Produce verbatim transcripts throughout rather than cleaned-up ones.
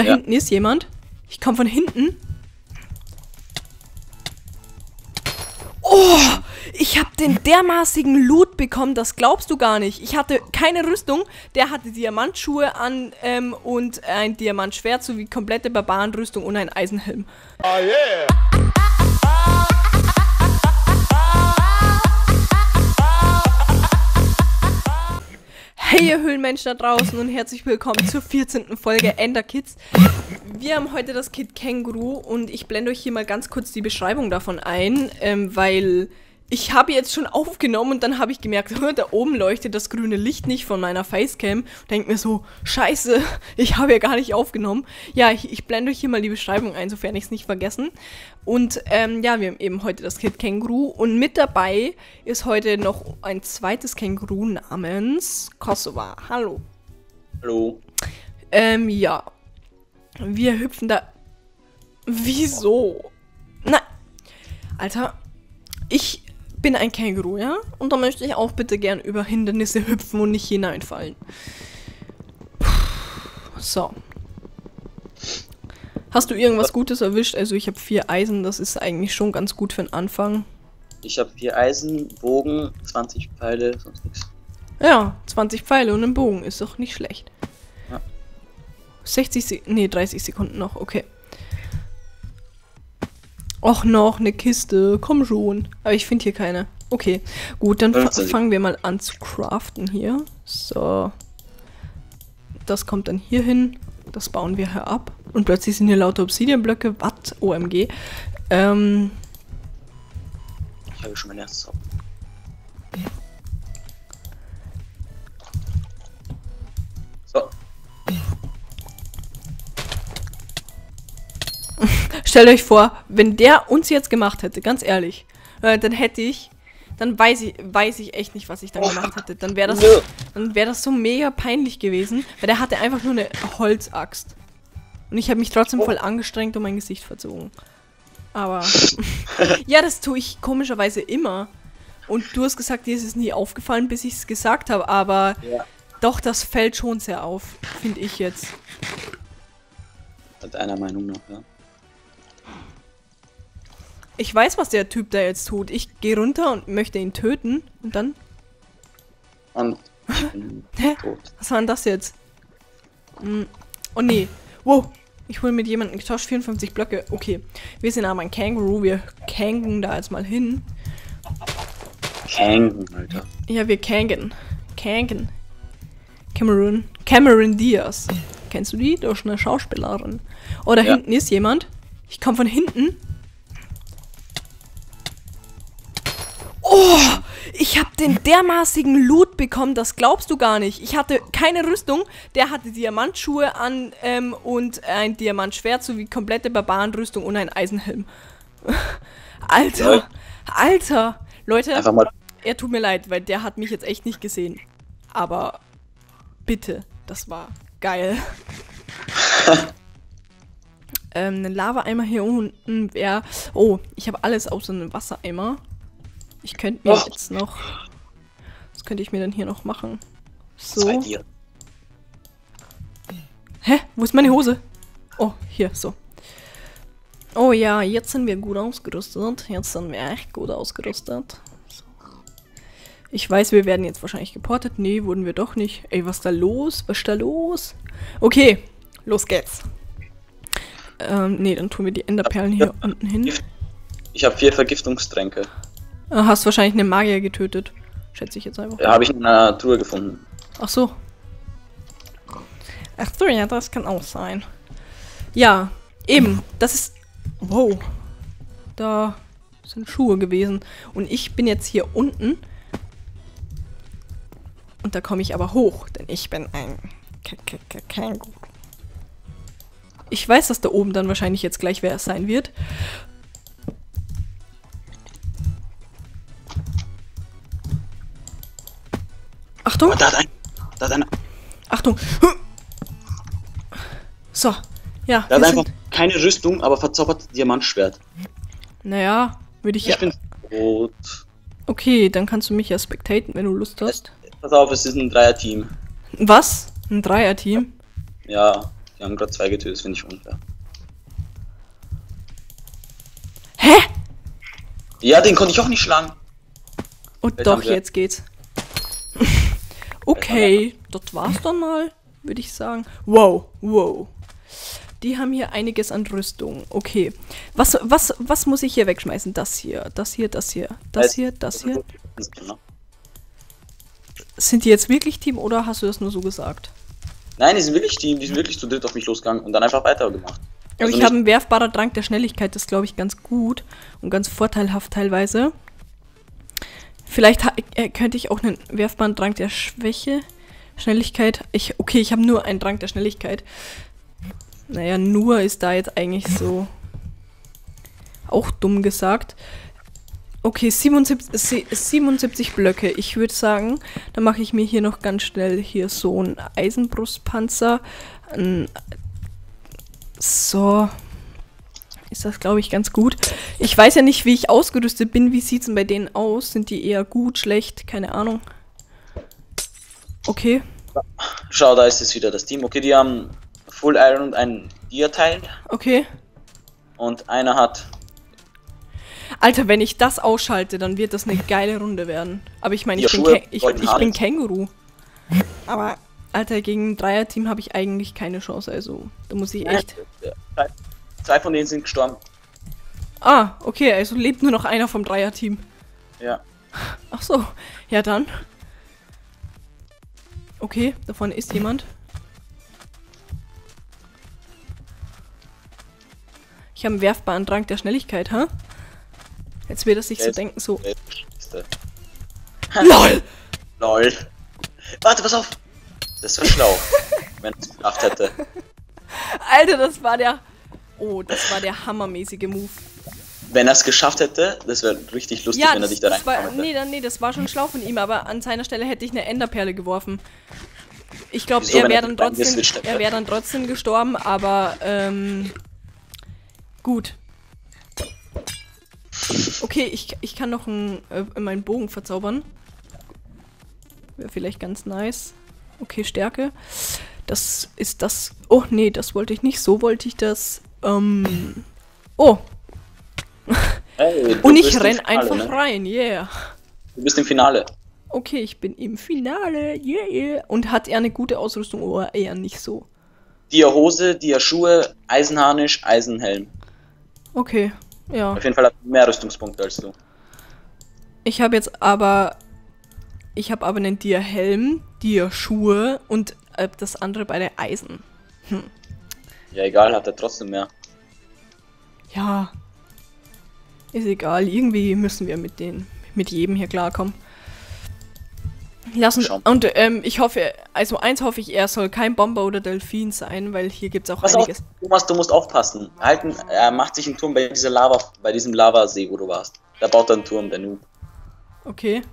da Ja. hinten ist jemand. Ich komme von hinten. Oh, ich habe den dermaßigen Loot bekommen, das glaubst du gar nicht. Ich hatte keine Rüstung, der hatte Diamantschuhe an ähm, und ein Diamantschwert sowie komplette Barbarenrüstung und ein Eisenhelm. Oh yeah! Hey ihr Höhlenmenschen da draußen und herzlich willkommen zur vierzehnten Folge Ender Kids. Wir haben heute das Kit Känguru und ich blende euch hier mal ganz kurz die Beschreibung davon ein, ähm, weil ich habe jetzt schon aufgenommen und dann habe ich gemerkt, da oben leuchtet das grüne Licht nicht von meiner Facecam und denke mir so, scheiße, ich habe ja gar nicht aufgenommen. Ja, ich, ich blende euch hier mal die Beschreibung ein, sofern ich es nicht vergessen. Und ähm, ja, wir haben eben heute das Kit Känguru und mit dabei ist heute noch ein zweites Känguru namens Kosovo. Hallo. Hallo. Ähm, ja. Wir hüpfen da... Wieso? Na, Alter, ich bin ein Känguru, ja? Und da möchte ich auch bitte gern über Hindernisse hüpfen und nicht hineinfallen. So. Hast du irgendwas Gutes erwischt? Also ich habe vier Eisen, das ist eigentlich schon ganz gut für den Anfang. Ich habe vier Eisen, Bogen, zwanzig Pfeile, sonst nichts. Ja, zwanzig Pfeile und ein Bogen ist doch nicht schlecht. Ja. sechzig Sekunden, nee, dreißig Sekunden noch, okay. Och, noch eine Kiste, komm schon. Aber ich finde hier keine. Okay, gut, dann fa fangen wir mal an zu craften hier. So. Das kommt dann hier hin. Das bauen wir hier ab. Und plötzlich sind hier lauter Obsidianblöcke. Was? O M G. Ähm. Ich habe schon mein erstes ab. So. Stellt euch vor, wenn der uns jetzt gemacht hätte, ganz ehrlich, äh, dann hätte ich, dann weiß ich, weiß ich echt nicht, was ich dann gemacht hätte. Dann wäre das, Nö. dann wäre das so mega peinlich gewesen, weil der hatte einfach nur eine Holzaxt. Und ich habe mich trotzdem voll angestrengt und mein Gesicht verzogen. Aber, ja, das tue ich komischerweise immer. Und du hast gesagt, dir ist es nie aufgefallen, bis ich es gesagt habe, aber Ja. doch, das fällt schon sehr auf, finde ich jetzt. Hat einer Meinung nach, ja. Ich weiß, was der Typ da jetzt tut. Ich gehe runter und möchte ihn töten. Und dann? Und ich bin Hä? tot. Was war denn das jetzt? Hm. Oh nee. Wow. Ich wurde mit jemandem getauscht. vierundfünfzig Blöcke. Okay. Wir sind aber ein Känguru. Wir kängen da jetzt mal hin. Kang, Alter. Ja, wir kängen. Kängen. Cameron. Cameron Diaz. Kennst du die? Das ist eine Schauspielerin. Oh, da Ja. hinten ist jemand. Ich komme von hinten. Oh, ich habe den dermaßigen Loot bekommen, das glaubst du gar nicht. Ich hatte keine Rüstung, der hatte Diamantschuhe an ähm, und ein Diamantschwert sowie komplette Barbarenrüstung und ein Eisenhelm. Alter, Leute. Alter. Leute, Einfach mal. er tut mir leid, weil der hat mich jetzt echt nicht gesehen. Aber bitte, das war geil. ähm, ein Lava-Eimer hier unten wäre... Oh, ich habe alles außer einem Wassereimer. Ich könnte mir Och. jetzt noch... Was könnte ich mir denn hier noch machen? Zwei So. Tiere. Hä? Wo ist meine Hose? Oh, hier, so. Oh ja, jetzt sind wir gut ausgerüstet. Jetzt sind wir echt gut ausgerüstet. So. Ich weiß, wir werden jetzt wahrscheinlich geportet. Nee, wurden wir doch nicht. Ey, was ist da los? Was ist da los? Okay, los geht's. Ähm, nee, dann tun wir die Enderperlen hier unten hin. Ich habe vier Vergiftungstränke. Ah, hast wahrscheinlich einen Magier getötet. Schätze ich jetzt einfach. Ja, habe ich in einer Truhe gefunden. Ach so. Ach so, ja, das kann auch sein. Ja, eben. Das ist... Wow. Da sind Schuhe gewesen. Und ich bin jetzt hier unten. Und da komme ich aber hoch, denn ich bin ein K K K Känguru. Ich weiß, dass da oben dann wahrscheinlich jetzt gleich wer es sein wird. Achtung! Oh, da hat ein. Da hat einer. Achtung! So, ja. Da hat wir einfach sind, keine Rüstung, aber verzaubert Diamantschwert. naja, würde ich Ich ja... bin tot. Okay, dann kannst du mich ja spectaten, wenn du Lust hast. Pass auf, es ist ein Dreier-Team. Was? Ein Dreier-Team? Ja, Die haben gerade zwei getötet, das finde ich unfair. Hä? Ja, den konnte ich auch nicht schlagen. Und Vielleicht doch, haben wir- jetzt geht's. Okay, das war's dann mal, würde ich sagen. Wow, wow. Die haben hier einiges an Rüstung. Okay. Was, was, was muss ich hier wegschmeißen? Das hier, das hier, das hier, das hier, das hier. Sind die jetzt wirklich Team oder hast du das nur so gesagt? Nein, die sind wirklich Team, die sind wirklich zu dritt auf mich losgegangen und dann einfach weitergemacht. Aber Also ich habe nicht- einen werfbarer Trank der Schnelligkeit, das glaube ich ganz gut und ganz vorteilhaft teilweise. Vielleicht ha- äh, könnte ich auch einen werfbaren Trank der Schwäche, Schnelligkeit. Ich, okay, ich habe nur einen Trank der Schnelligkeit. Naja, nur ist da jetzt eigentlich so auch dumm gesagt. Okay, siebenundsiebzig, sie- siebenundsiebzig Blöcke. Ich würde sagen, dann mache ich mir hier noch ganz schnell hier so einen Eisenbrustpanzer. Ein so. Ist das, glaube ich, ganz gut. Ich weiß ja nicht, wie ich ausgerüstet bin. Wie sieht es denn bei denen aus? Sind die eher gut, schlecht? Keine Ahnung. Okay. Schau, da ist es wieder das Team. Okay, die haben Full Iron und ein Dia-Teil Okay. und einer hat... Alter, wenn ich das ausschalte, dann wird das eine geile Runde werden. Aber ich meine, ich, Ja, bin, Schuhe, Kä- ich, goldenen ich bin Hand. Känguru. Aber, Alter, gegen ein Dreier-Team habe ich eigentlich keine Chance. Also, da muss ich echt... Zwei- Zwei von denen sind gestorben. Ah, okay, also lebt nur noch einer vom Dreier-Team. Ja. Ach so, ja dann. Okay, da vorne ist jemand. Ich habe einen werfbaren Drang der Schnelligkeit, ha? Jetzt wird er sich Der so ist- denken, so... Der ist der Schlimmste. LOL! Lol. Warte, pass auf! Das wäre schlau, wenn es gedacht hätte. Alter, das war der... Oh, das war der hammermäßige Move. Wenn er es geschafft hätte, das wäre richtig lustig, Ja, wenn er das, dich da das war... reingekommen hätte. Nee, dann, nee, das war schon schlau von ihm, aber an seiner Stelle hätte ich eine Enderperle geworfen. Ich glaube, Wieso, er wenn wäre er dann dann trotzdem... geswitcht hätte? Er wäre dann trotzdem gestorben, aber, ähm... Gut. Okay, ich, ich kann noch einen, äh, meinen Bogen verzaubern. Wäre vielleicht ganz nice. Okay, Stärke. Das ist das... Oh, nee, das wollte ich nicht. So wollte ich das... Ähm... Oh, Hey, du und ich bist im renn Finale, einfach ne? rein, yeah. Du bist im Finale. Okay, ich bin im Finale, yeah, yeah. Und hat er eine gute Ausrüstung oder eher nicht so? Dir Hose, dir Schuhe, Eisenharnisch, Eisenhelm. Okay, ja. Auf jeden Fall hat er mehr Rüstungspunkte als du. Ich habe jetzt aber... Ich habe aber einen Dia-Helm, Dia-Schuhe und äh, das andere beide Eisen. Hm. Ja, egal, hat er trotzdem mehr. Ja. Ist egal, irgendwie müssen wir mit den, mit jedem hier klarkommen. Lassen, Schauen. und ähm, ich hoffe, also eins hoffe ich, er soll kein Bomber oder Delfin sein, weil hier gibt es auch Pass auf, einiges. Thomas, du musst aufpassen. Halten, er macht sich einen Turm bei dieser Lava, bei diesem Lavasee, wo du warst. Da baut er einen Turm, der Noob. Okay.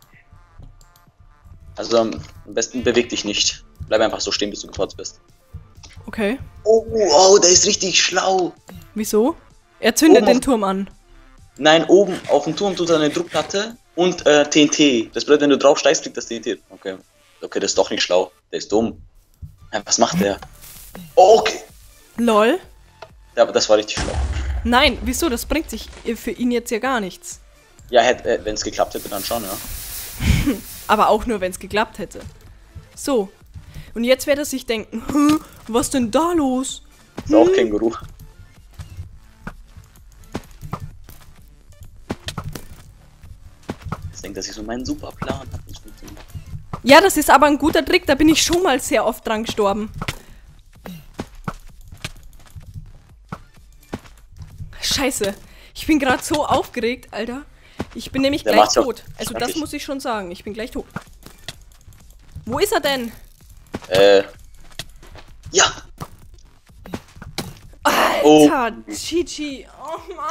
Also am besten beweg dich nicht. Bleib einfach so stehen, bis du gefordert bist. Okay. Oh, oh, der ist richtig schlau. Wieso? Er zündet Oben den auf- Turm an. Nein, oben auf dem Turm tut er eine Druckplatte und äh, T N T. Das bedeutet, wenn du drauf steigst, kriegt das T N T. Okay. Okay, das ist doch nicht schlau. Der ist dumm. Ja, was macht der? Oh, okay. Lol. Ja, aber das war richtig schlau. Nein, wieso? Das bringt sich für ihn jetzt ja gar nichts. Ja, hätte, äh, wenn es geklappt hätte, dann schon, ja. Aber auch nur, wenn es geklappt hätte. So. Und jetzt wird er sich denken, "Hä, was denn da los? Ist auch Känguru. Jetzt denkt er sich so, mein super Plan hat nicht funktioniert. Ja, das ist aber ein guter Trick, da bin ich schon mal sehr oft dran gestorben. Scheiße. Ich bin gerade so aufgeregt, Alter. Ich bin nämlich Der gleich macht's auch tot. Also das schrecklich. muss ich schon sagen. Ich bin gleich tot. Wo ist er denn? Äh. Ja! Oh. Alter, Chichi. Oh Mann.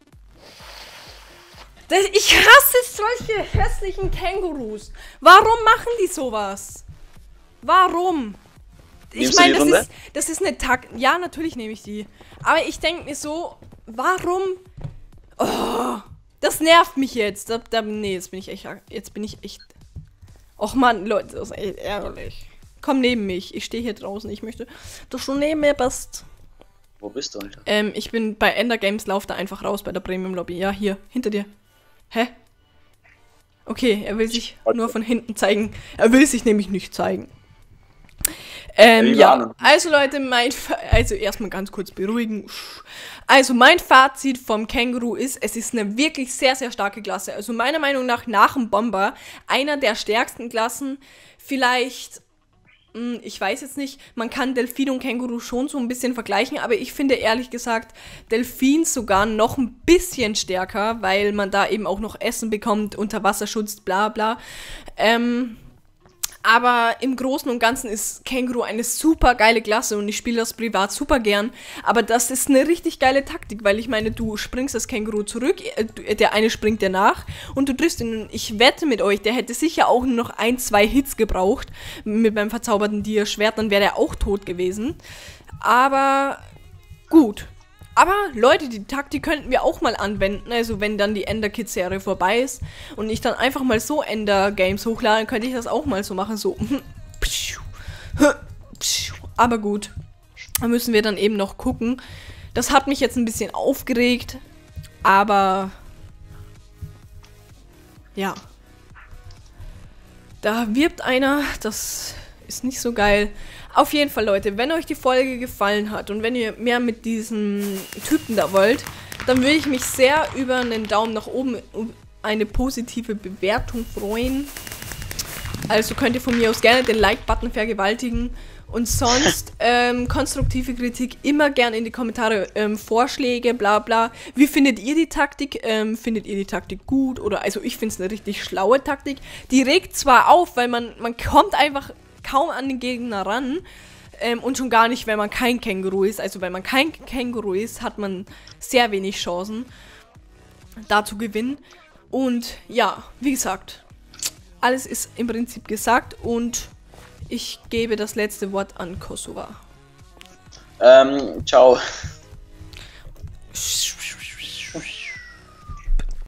Das, ich hasse solche hässlichen Kängurus. Warum machen die sowas? Warum? Ich Nimmst du meine, die das Runde? ist, das ist eine Takt. Ja, natürlich nehme ich die. Aber ich denke mir so, warum? Oh, das nervt mich jetzt. Da, da, nee, jetzt bin ich echt. Jetzt bin ich echt. Och Mann, Leute, das ist echt ärgerlich. Komm neben mich. Ich stehe hier draußen. Ich möchte, dass du neben mir bist. Wo bist du, Alter? Ähm, ich bin bei Ender Games, lauf da einfach raus bei der Premium Lobby. Ja, hier, hinter dir. Hä? Okay, er will sich Okay. nur von hinten zeigen. Er will sich nämlich nicht zeigen. Ähm, ja, also Leute, mein, Fa also erstmal ganz kurz beruhigen. Also mein Fazit vom Känguru ist, es ist eine wirklich sehr, sehr starke Klasse. Also meiner Meinung nach nach dem Bomber einer der stärksten Klassen. Vielleicht, mh, ich weiß jetzt nicht, man kann Delfin und Känguru schon so ein bisschen vergleichen, aber ich finde ehrlich gesagt Delfin sogar noch ein bisschen stärker, weil man da eben auch noch Essen bekommt, Unterwasserschutz, bla bla. Ähm... Aber im Großen und Ganzen ist Känguru eine super geile Klasse und ich spiele das privat super gern. Aber das ist eine richtig geile Taktik, weil ich meine, du springst das Känguru zurück, der eine springt dir nach und du triffst ihn. Ich wette mit euch, der hätte sicher auch nur noch ein, zwei Hits gebraucht mit meinem verzauberten Dia-Schwert, dann wäre er auch tot gewesen. Aber gut. Aber Leute, die Taktik könnten wir auch mal anwenden, also wenn dann die Ender Kids Serie vorbei ist und ich dann einfach mal so Ender Games hochlade, könnte ich das auch mal so machen, so. Aber gut, da müssen wir dann eben noch gucken. Das hat mich jetzt ein bisschen aufgeregt, aber ja. Da wirbt einer, das ist nicht so geil. Auf jeden Fall, Leute, wenn euch die Folge gefallen hat und wenn ihr mehr mit diesem Typen da wollt, dann würde ich mich sehr über einen Daumen nach oben und eine positive Bewertung freuen. Also könnt ihr von mir aus gerne den Like-Button vergewaltigen. Und sonst ähm, konstruktive Kritik immer gerne in die Kommentare, ähm, Vorschläge, bla bla. Wie findet ihr die Taktik? Ähm, findet ihr die Taktik gut? Oder also ich finde es eine richtig schlaue Taktik. Die regt zwar auf, weil man, man kommt einfach kaum an den Gegner ran. Ähm, und schon gar nicht, wenn man kein Känguru ist. Also wenn man kein Känguru ist, hat man sehr wenig Chancen, da zu gewinnen. Und ja, wie gesagt, alles ist im Prinzip gesagt und ich gebe das letzte Wort an Kosova. Ähm, ciao.